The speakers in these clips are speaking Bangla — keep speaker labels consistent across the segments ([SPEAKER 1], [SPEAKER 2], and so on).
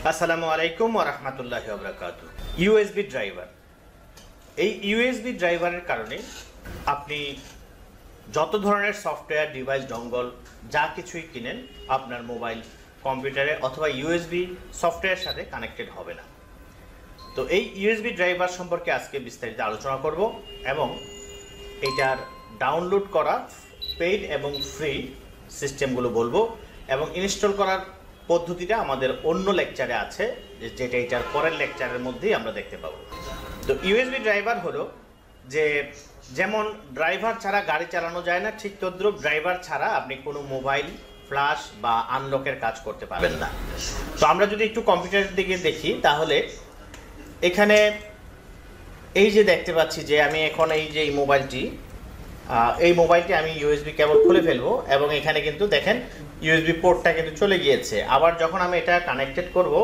[SPEAKER 1] আসসালামু আলাইকুম ওয়া রাহমাতুল্লাহি ওয়া বারাকাতুহু। ইউএসবি ড্রাইভার, এই ইউএসবি ড্রাইভারের কারণে আপনি যত ধরনের সফটওয়্যার ডিভাইস ডঙ্গল যা কিছুই কিনেন আপনার মোবাইল কম্পিউটারে অথবা ইউএসবি সফটওয়্যারের সাথে কানেক্টেড হবে না। তো এই ইউএসবি ড্রাইভার সম্পর্কে আজকে বিস্তারিত আলোচনা করব এবং এটার ডাউনলোড করা পেইড এবং ফ্রি সিস্টেমগুলো বলবো এবং ইনস্টল করার পদ্ধতিটা আমাদের অন্য লেকচারে আছে, যেটা এটার পরের লেকচারের মধ্যেই আমরা দেখতে পাবো। তো ইউএসবি ড্রাইভার হলো যে যেমন ড্রাইভার ছাড়া গাড়ি চালানো যায় না, ঠিক তদ্রুপ ড্রাইভার ছাড়া আপনি কোনো মোবাইল ফ্ল্যাশ বা আনলকের কাজ করতে পারবেন না। তো আমরা যদি একটু কম্পিউটারের দিকে দেখি তাহলে এখানে এই যে দেখতে পাচ্ছি যে আমি এখন এই যে এই মোবাইলটি আমি ইউএসবি কেবল খুলে ফেলবো এবং এখানে কিন্তু দেখেন ইউএসবি পোর্টটা কিন্তু চলে গিয়েছে। আবার যখন আমি এটা কানেক্টেড করব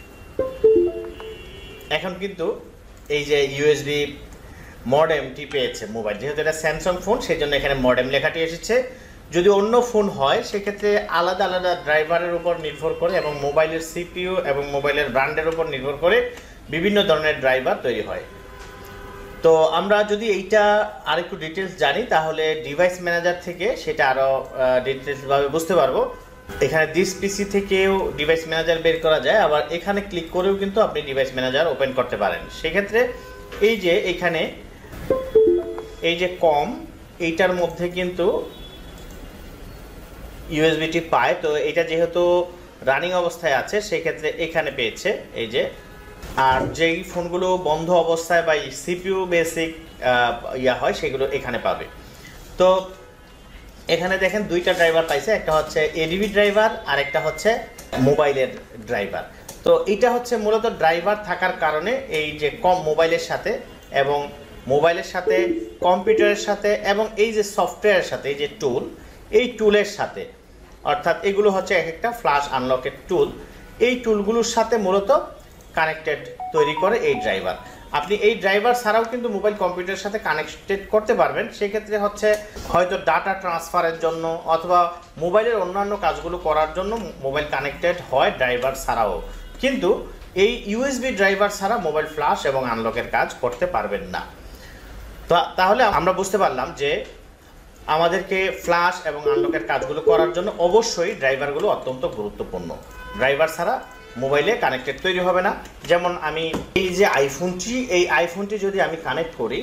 [SPEAKER 1] এখন কিন্তু এই যে ইউএসবি মডেমটি পেয়েছে মোবাইল, যেহেতু এটা স্যামসাং ফোন সেই জন্য এখানে মডেম লেখাটি এসেছে। যদি অন্য ফোন হয় সেক্ষেত্রে আলাদা আলাদা ড্রাইভারের উপর নির্ভর করে এবং মোবাইলের সিপিইউ এবং মোবাইলের ব্র্যান্ডের উপর নির্ভর করে বিভিন্ন ধরনের ড্রাইভার তৈরি হয়। তো আমরা যদি এইটা আরেকটু ডিটেলস জানি তাহলে ডিভাইস ম্যানেজার থেকে সেটা আরও ডিটেলসভাবে বুঝতে পারবো। এখানে দিস পিসি থেকেও ডিভাইস ম্যানেজার বের করা যায়, আবার এখানে ক্লিক করেও কিন্তু আপনি ডিভাইস ম্যানেজার ওপেন করতে পারেন। সেক্ষেত্রে এই যে এখানে এই যে এইটার মধ্যে কিন্তু ইউএসবিটি পায়। তো এটা যেহেতু রানিং অবস্থায় আছে সেক্ষেত্রে এখানে পেয়েছে এই যে। আর যেই ফোনগুলো বন্ধ অবস্থায় বা সিপিইউ বেসিক হয় সেগুলো এখানে পাবে। তো এখানে দেখেন দুইটা ড্রাইভার পাইছে, একটা হচ্ছে এডিবি ড্রাইভার আর একটা হচ্ছে মোবাইলের ড্রাইভার। তো এটা হচ্ছে মূলত ড্রাইভার থাকার কারণে এই যে মোবাইলের সাথে এবং মোবাইলের সাথে কম্পিউটারের সাথে এবং এই যে সফটওয়্যারের সাথে এই যে এই টুলের সাথে, অর্থাৎ এগুলো হচ্ছে এক একটা ফ্ল্যাশ আনলকের টুল, এই টুলগুলোর সাথে মূলত কানেক্টেড তৈরি করে এই ড্রাইভার। আপনি এই ড্রাইভার ছাড়াও কিন্তু মোবাইল কম্পিউটারের সাথে কানেক্টেড করতে পারবেন। সেক্ষেত্রে হচ্ছে হয়তো ডাটা ট্রান্সফারের জন্য অথবা মোবাইলের অন্যান্য কাজগুলো করার জন্য মোবাইল কানেক্টেড হয় ড্রাইভার ছাড়াও, কিন্তু এই ইউএসবি ড্রাইভার ছাড়া মোবাইল ফ্ল্যাশ এবং আনলকের কাজ করতে পারবেন না। তো তাহলে আমরা বুঝতে পারলাম যে আমাদেরকে ফ্ল্যাশ এবং আনলকের কাজগুলো করার জন্য অবশ্যই ড্রাইভারগুলো অত্যন্ত গুরুত্বপূর্ণ। ড্রাইভার ছাড়া মোবাইলে কানেক্টেড তৈরি হবে না। যেমন আমি এই যে আইফোনটি যদি আমি কানেক্ট করি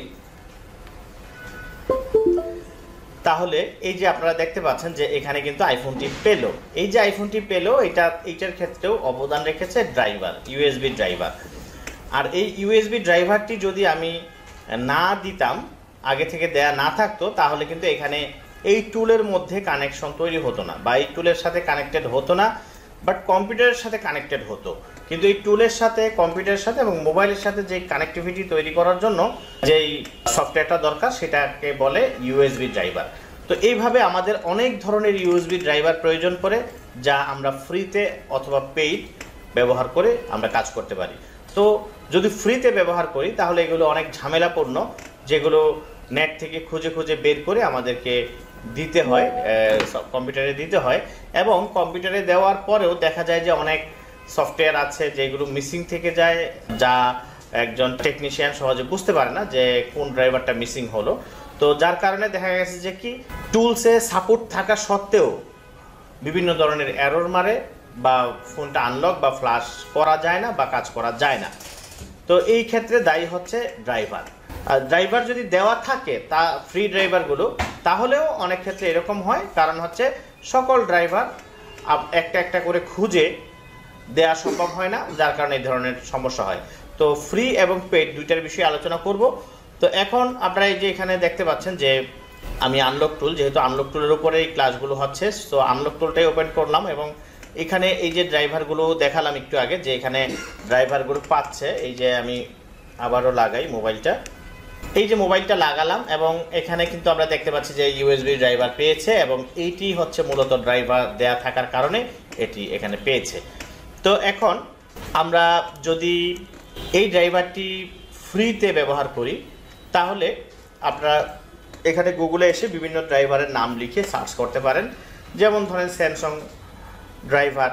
[SPEAKER 1] তাহলে এই যে আপনারা দেখতে পাচ্ছেন যে এখানে কিন্তু আইফোনটি পেল। এই যে আইফোনটি পেল এইটার ক্ষেত্রেও অবদান রেখেছে ড্রাইভার, ইউএসবি ড্রাইভার। আর এই ইউএসবি ড্রাইভারটি যদি আমি না দিতাম, আগে থেকে দেয়া না থাকতো, তাহলে কিন্তু এখানে এই টুলের মধ্যে কানেকশন তৈরি হতো না বা এই টুলের সাথে কানেক্টেড হতো না, বাট কম্পিউটারের সাথে কানেক্টেড হতো। কিন্তু এই টুলের সাথে, কম্পিউটারের সাথে এবং মোবাইলের সাথে যে কানেক্টিভিটি তৈরি করার জন্য যেই সফটওয়্যারটা দরকার সেটাকে বলে ইউএসবি ড্রাইভার। তো এইভাবে আমাদের অনেক ধরনের ইউএসবি ড্রাইভার প্রয়োজন পড়ে, যা আমরা ফ্রিতে অথবা পেইড ব্যবহার করে আমরা কাজ করতে পারি। তো যদি ফ্রিতে ব্যবহার করি তাহলে এগুলো অনেক ঝামেলাপূর্ণ, যেগুলো নেট থেকে খুঁজে খুঁজে বের করে আমাদেরকে দিতে হয়, কম্পিউটারে দিতে হয়। এবং কম্পিউটারে দেওয়ার পরেও দেখা যায় যে অনেক সফটওয়্যার আছে যেগুলো মিসিং থেকে যায়, যা একজন টেকনিশিয়ান সহজে বুঝতে পারে না যে কোন ড্রাইভারটা মিসিং হলো। তো যার কারণে দেখা গেছে যে কি টুলসে সাপোর্ট থাকা সত্ত্বেও বিভিন্ন ধরনের এরর মারে বা ফোনটা আনলক বা ফ্ল্যাশ করা যায় না বা কাজ করা যায় না। তো এই ক্ষেত্রে দায়ী হচ্ছে ড্রাইভার। আর ড্রাইভার যদি দেওয়া থাকে তা ফ্রি ড্রাইভারগুলো, তাহলেও অনেক ক্ষেত্রে এরকম হয়, কারণ হচ্ছে সকল ড্রাইভার একটা একটা করে খুঁজে দেওয়া সম্ভব হয় না, যার কারণে এই ধরনের সমস্যা হয়। তো ফ্রি এবং পেইড দুইটার বিষয়ে আলোচনা করব। তো এখন আপনারা এই যে এখানে দেখতে পাচ্ছেন যে আমি আনলক টুল, যেহেতু আনলক টুলের উপরে এই ক্লাসগুলো হচ্ছে, তো আনলক টুলটাই ওপেন করলাম এবং এখানে এই যে ড্রাইভারগুলো দেখালাম একটু আগে যে এখানে ড্রাইভারগুলো পাচ্ছে। এই যে আমি আবারও লাগাই মোবাইলটা, এই যে মোবাইলটা লাগালাম এবং এখানে কিন্তু আমরা দেখতে পাচ্ছি যে ইউএসবি ড্রাইভার পেয়েছে এবং এইটি হচ্ছে মূলত ড্রাইভার দেয়া থাকার কারণে এটি এখানে পেয়েছে। তো এখন আমরা যদি এই ড্রাইভারটি ফ্রিতে ব্যবহার করি তাহলে আপনারা এখানে গুগলে এসে বিভিন্ন ড্রাইভারের নাম লিখে সার্চ করতে পারেন। যেমন ধরেন স্যামসাং ড্রাইভার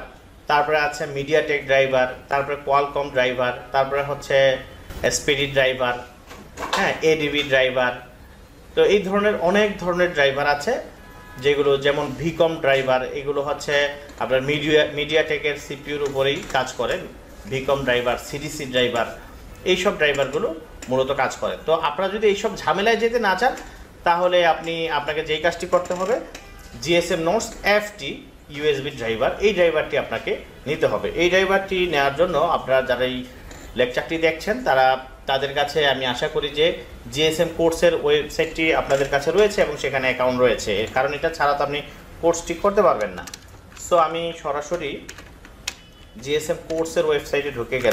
[SPEAKER 1] তারপরে আছে মিডিয়াটেক ড্রাইভার, তারপরে কোয়ালকম ড্রাইভার, তারপরে হচ্ছে স্পিরিট ড্রাইভার, হ্যাঁ, এডিবি ড্রাইভার। তো এই ধরনের অনেক ধরনের ড্রাইভার আছে, যেগুলো যেমন ভিকম ড্রাইভার, এগুলো হচ্ছে আপনার মিডিয়াটেকের সিপিইউর উপরেই কাজ করে। ভিকম ড্রাইভার, সিডিসি ড্রাইভার, এইসব ড্রাইভারগুলো মূলত কাজ করে। তো আপনারা যদি এইসব ঝামেলায় যেতে না চান, তাহলে আপনাকে যেই কাজটি করতে হবে, GSM notes FT USB driver, এই ড্রাইভারটি আপনাকে নিতে হবে। এই ড্রাইভারটি নেওয়ার জন্য আপনারা যারা এই লেকচারটি দেখছেন তাদের কাছে আমি আশা করি যে জিএসএম কোর্সের ওয়েবসাইটটি আপনাদের কাছে রয়েছে এবং সেখানে অ্যাকাউন্ট রয়েছে, কারণ এটা ছাড়া তো আপনি কোর্সটি করতে পারবেন না। সো আমি সরাসরি জিএসএম কোর্সের ওয়েবসাইটে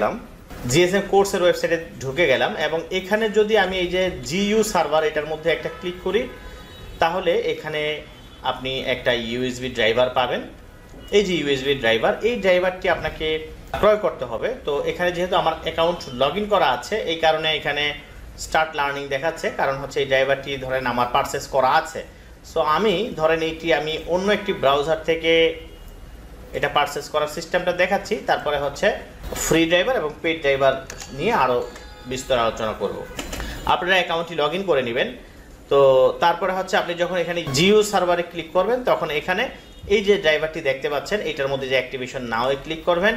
[SPEAKER 1] ঢুকে গেলাম এবং এখানে যদি আমি এই যে জিইউ সার্ভার এটার মধ্যে একটা ক্লিক করি, তাহলে এখানে আপনি একটা ইউএসবি ড্রাইভার পাবেন। এই যে ইউএসবি ড্রাইভার, এই ড্রাইভারটি আপনাকে ক্রয় করতে হবে। তো এখানে যেহেতু আমার অ্যাকাউন্ট লগ ইন করা আছে, এই কারণে এখানে স্টার্ট লার্নিং দেখাচ্ছে, কারণ হচ্ছে এই ড্রাইভারটি ধরেন আমার পারচেস করা আছে। সো আমি ধরেন আমি অন্য একটি ব্রাউজার থেকে এটা পারচেস করার সিস্টেমটা দেখাচ্ছি, তারপরে হচ্ছে ফ্রি ড্রাইভার এবং পেইড ড্রাইভার নিয়ে আরও বিস্তার আলোচনা করব। আপনারা অ্যাকাউন্টটি লগ ইন করে নেবেন। তো তারপরে হচ্ছে আপনি যখন এখানে জিইউ সার্ভারে ক্লিক করবেন, তখন এখানে এই যে ড্রাইভারটি দেখতে পাচ্ছেন, এইটার মধ্যে যে অ্যাক্টিভেশন নাও ক্লিক করবেন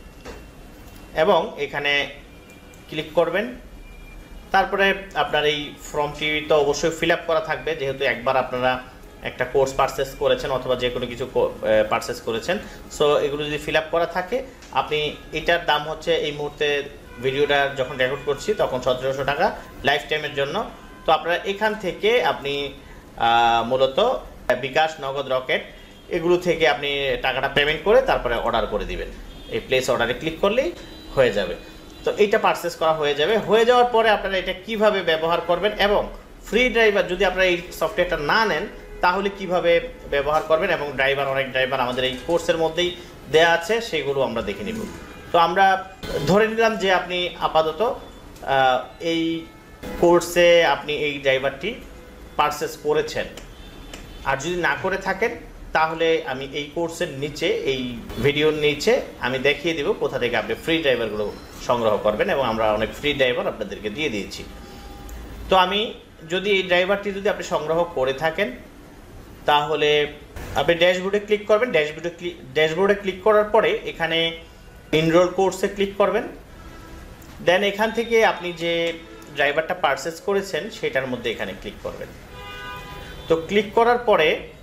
[SPEAKER 1] এবং এখানে ক্লিক করবেন। তারপরে আপনার এই ফর্মটি তো অবশ্যই ফিল আপ করা থাকবে, যেহেতু একবার আপনারা একটা কোর্স পারচেস করেছেন অথবা যে কোনো কিছু পারচেস করেছেন। সো এগুলো যদি ফিল আপ করা থাকে, আপনি এটার দাম হচ্ছে এই মুহূর্তে ভিডিওটা যখন রেকর্ড করছি তখন 1700 টাকা লাইফ টাইমের জন্য। তো আপনারা এখান থেকে আপনি মূলত বিকাশ, নগদ, রকেট এগুলো থেকে আপনি টাকাটা পেমেন্ট করে তারপরে অর্ডার করে দিবেন। এই প্লেস অর্ডারে ক্লিক করলেই হয়ে যাবে। তো এইটা পারচেস করা হয়ে যাবে। হয়ে যাওয়ার পরে আপনারা এটা কিভাবে ব্যবহার করবেন এবং ফ্রি ড্রাইভার যদি আপনারা এই সফটওয়্যারটা না নেন তাহলে কিভাবে ব্যবহার করবেন, এবং অনেক ড্রাইভার আমাদের এই কোর্সের মধ্যেই দেয়া আছে, সেগুলো আমরা দেখে নিব। তো আমরা ধরে নিলাম যে আপনি আপাতত এই কোর্সে আপনি এই ড্রাইভারটি পারচেস করেছেন, আর যদি না করে থাকেন তাহলে আমি এই কোর্সের নিচে, এই ভিডিওর নিচে আমি দেখিয়ে দেব কোথা থেকে আপনি ফ্রি ড্রাইভারগুলো সংগ্রহ করবেন, এবং আমরা অনেক ফ্রি ড্রাইভার আপনাদেরকে দিয়ে দিয়েছি। তো আমি যদি এই ড্রাইভারটি যদি আপনি সংগ্রহ করে থাকেন, তাহলে আপনি ড্যাশবোর্ডে ক্লিক করবেন। ড্যাশবোর্ডে ক্লিক করার পরে এখানে এনরোল কোর্সে ক্লিক করবেন। দেন এখান থেকে আপনি যে ড্রাইভারটা পারচেস করেছেন সেটার মধ্যে এখানে ক্লিক করবেন। তো ক্লিক করার পরে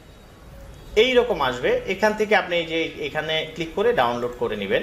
[SPEAKER 1] এই রকম আসবে। এখান থেকে আপনি এই যে এখানে ক্লিক করে ডাউনলোড করে নেবেন।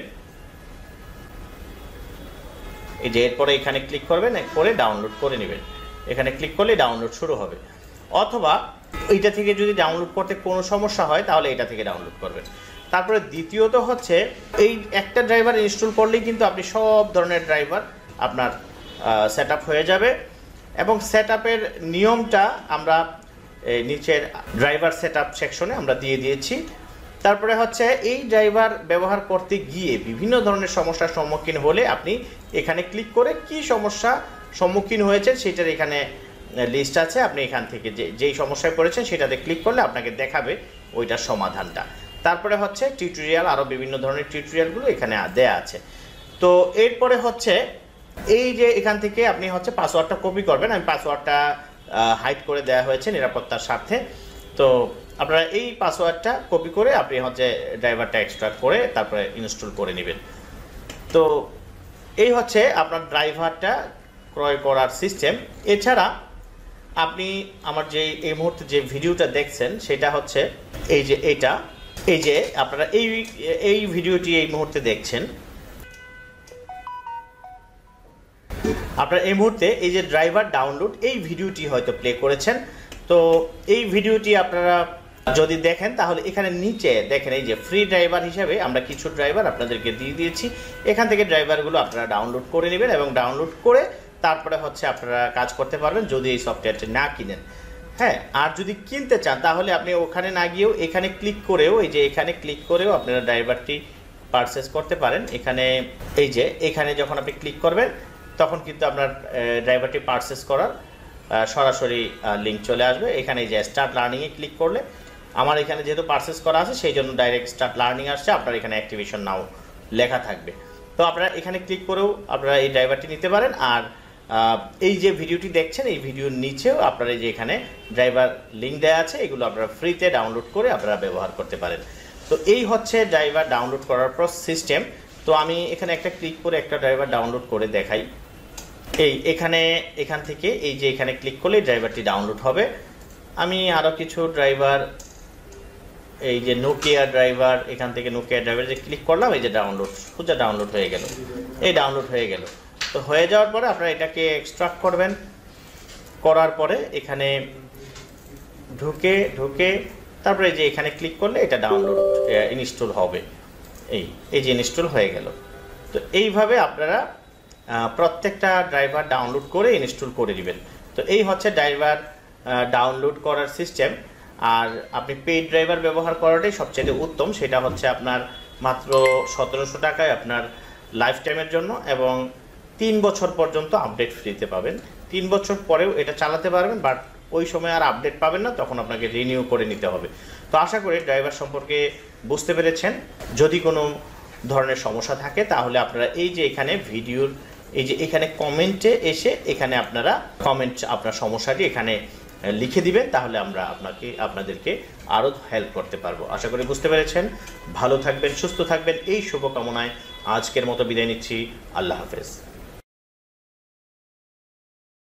[SPEAKER 1] এই যে এরপরে এখানে ক্লিক করবেন, করে ডাউনলোড করে নেবেন। এখানে ক্লিক করলে ডাউনলোড শুরু হবে, অথবা এইটা থেকে যদি ডাউনলোড করতে কোনো সমস্যা হয় তাহলে এটা থেকে ডাউনলোড করবেন। তারপরে দ্বিতীয়ত হচ্ছে এই একটা ড্রাইভার ইনস্টল করলেই কিন্তু আপনি সব ধরনের ড্রাইভার আপনার সেট আপ হয়ে যাবে, এবং সেট আপের নিয়মটা আমরা নিচের ড্রাইভার সেট আপ সেকশনে আমরা দিয়ে দিয়েছি। তারপরে হচ্ছে এই ড্রাইভার ব্যবহার করতে গিয়ে বিভিন্ন ধরনের সমস্যার সম্মুখীন হলে আপনি এখানে ক্লিক করে কি সমস্যা সম্মুখীন হয়েছে সেটার এখানে লিস্ট আছে। আপনি এখান থেকে যেই সমস্যায় পড়েছেন সেটাতে ক্লিক করলে আপনাকে দেখাবে ওইটার সমাধানটা। তারপরে হচ্ছে টিউটোরিয়াল, আরও বিভিন্ন ধরনের টিউটোরিয়ালগুলো এখানে দেয়া আছে। তো এরপরে হচ্ছে এই যে এখান থেকে আপনি হচ্ছে পাসওয়ার্ডটা কপি করবেন। আমি পাসওয়ার্ডটা হাইড করে দেওয়া হয়েছে নিরাপত্তার স্বার্থে। তো আপনারা এই পাসওয়ার্ডটা কপি করে আপনি হচ্ছে ড্রাইভারটা এক্সট্রাক্ট করে তারপরে ইনস্টল করে নেবেন। তো এই হচ্ছে আপনার ড্রাইভারটা ক্রয় করার সিস্টেম। এছাড়া আপনি আমার এই মুহূর্তে যে ভিডিওটা দেখছেন সেটা হচ্ছে এই যে আপনারা এই ভিডিওটি এই মুহূর্তে দেখছেন। আপনারা এই মুহূর্তে এই যে ড্রাইভার ডাউনলোড এই ভিডিওটি হয়তো প্লে করেছেন। তো এই ভিডিওটি আপনারা যদি দেখেন তাহলে এখানে নিচে দেখেন এই যে ফ্রি ড্রাইভার হিসেবে আমরা কিছু ড্রাইভার আপনাদেরকে দিয়ে দিয়েছি। এখান থেকে ড্রাইভারগুলো আপনারা ডাউনলোড করে নেবেন এবং ডাউনলোড করে তারপরে হচ্ছে আপনারা কাজ করতে পারবেন যদি এই সফটওয়্যারটি না কিনেন। হ্যাঁ, আর যদি কিনতে চান তাহলে আপনি ওখানে না গিয়েও এখানে ক্লিক করেও এখানে ক্লিক করেও আপনারা ড্রাইভারটি পারচেস করতে পারেন। এখানে যখন আপনি ক্লিক করবেন তখন কিন্তু আপনার ড্রাইভারটি পারচেস করার সরাসরি লিঙ্ক চলে আসবে। এখানে যে স্টার্ট লার্নিংয়ে ক্লিক করলে আমার এখানে যেহেতু পারচেস করা আছে সেই জন্য ডাইরেক্ট স্টার্ট লার্নিং আসছে, আপনার এখানে অ্যাক্টিভেশন নাও লেখা থাকবে। তো আপনারা এখানে ক্লিক করেও আপনারা এই ড্রাইভারটি নিতে পারেন। আর এই যে ভিডিওটি দেখছেন এই ভিডিওর নিচেও আপনারা যে এখানে ড্রাইভার লিঙ্ক দেওয়া আছে, এগুলো আপনারা ফ্রিতে ডাউনলোড করে আপনারা ব্যবহার করতে পারেন। তো এই হচ্ছে ড্রাইভার ডাউনলোড করার পর সিস্টেম। তো আমি এখানে একটা ক্লিক করে একটা ড্রাইভার ডাউনলোড করে দেখাই। এখান থেকে এই যে এখানে ক্লিক করলে ড্রাইভারটি ডাউনলোড হবে। আমি আরও কিছু ড্রাইভার, এই যে নোকিয়া ড্রাইভার, এখান থেকে নোকিয়া ড্রাইভার যে ক্লিক করলাম, এই যে ডাউনলোড সোজা ডাউনলোড হয়ে গেল, এই ডাউনলোড হয়ে গেল। তো হয়ে যাওয়ার পরে আপনারা এটাকে এক্সট্রাক্ট করবেন, করার পরে এখানে ঢুকে তারপরে যে এখানে ক্লিক করলে এটা ডাউনলোড ইনস্টল হবে। এই যে ইনস্টল হয়ে গেল। তো এইভাবে আপনারা প্রত্যেকটা ড্রাইভার ডাউনলোড করে ইনস্টল করে দিবেন। তো এই হচ্ছে ড্রাইভার ডাউনলোড করার সিস্টেম। আর আপনি পেইড ড্রাইভার ব্যবহার করাটাই সবচেয়ে উত্তম। সেটা হচ্ছে আপনার মাত্র 1700 টাকায় আপনার লাইফ টাইমের জন্য, এবং 3 বছর পর্যন্ত আপডেট ফ্রিতে পাবেন। 3 বছর পরেও এটা চালাতে পারবেন, বাট ওই সময় আর আপডেট পাবেন না, তখন আপনাকে রিনিউ করে নিতে হবে। তো আশা করি ড্রাইভার সম্পর্কে বুঝতে পেরেছেন। যদি কোনো ধরনের সমস্যা থাকে তাহলে আপনারা এই যে এখানে ভিডিওর এই যে এখানে কমেন্টে এসে এখানে আপনারা আপনার সমস্যাটি এখানে লিখে দিবেন, তাহলে আমরা আপনাদেরকে আরও হেল্প করতে পারবো। আশা করি বুঝতে পেরেছেন। ভালো থাকবেন, সুস্থ থাকবেন, এই শুভকামনায় আজকের মতো বিদায় নিচ্ছি। আল্লাহ হাফেজ।